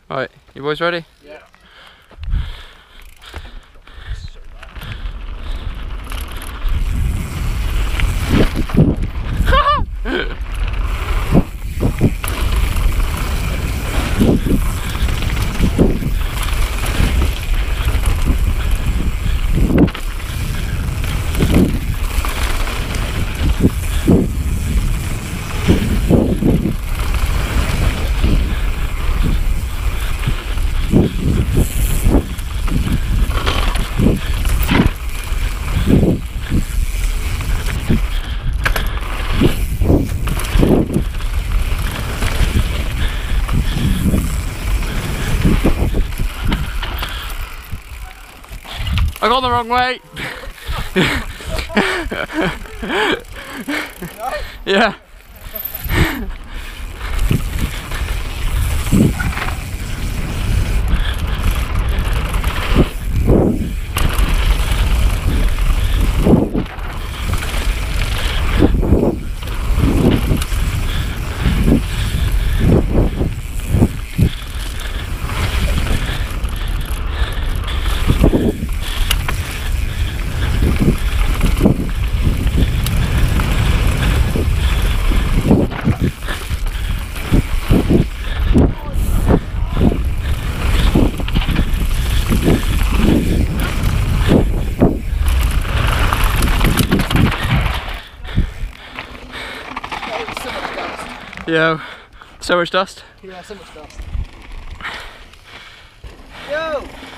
Right, you boys ready? Yeah. I got the wrong way. Yeah. Yo, so much dust. Yeah, so much dust. Yo!